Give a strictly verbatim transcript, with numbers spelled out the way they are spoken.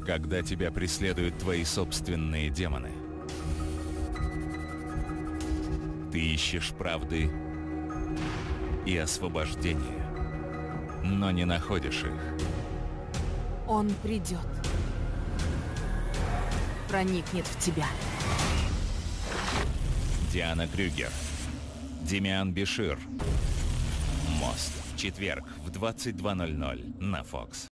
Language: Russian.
Когда тебя преследуют твои собственные демоны. Ты ищешь правды и освобождения, но не находишь их. Он придет. Проникнет в тебя. Диана Крюгер. Демиан Бишир. Мост. Четверг в двадцать два ноль ноль на Fox.